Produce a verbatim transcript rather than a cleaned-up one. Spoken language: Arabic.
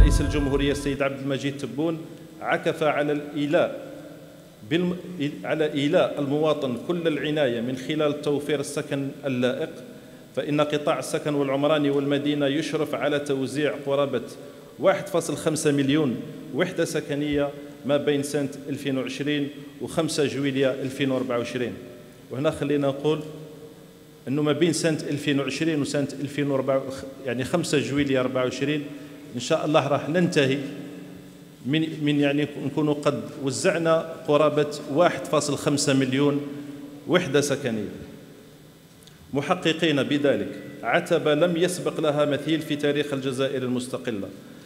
رئيس الجمهورية السيد عبد المجيد تبون عكف على الإيلاء بالم... على إيلاء المواطن كل العناية من خلال توفير السكن اللائق، فإن قطاع السكن والعمراني والمدينة يشرف على توزيع قرابة واحد فاصلة خمسة مليون وحدة سكنية ما بين سنة ألفين وعشرين وخمسة جويلية ألفين وأربعة وعشرين. وهنا خلينا نقول أنه ما بين سنة ألفين وعشرين وسنة ألفين وأربعة يعني خمسة جويلية أربعة وعشرين إن شاء الله راح ننتهي من من يعني نكونوا قد وزعنا قرابة واحد فاصلة خمسة مليون وحدة سكنية، محققين بذلك عتبة لم يسبق لها مثيل في تاريخ الجزائر المستقلة،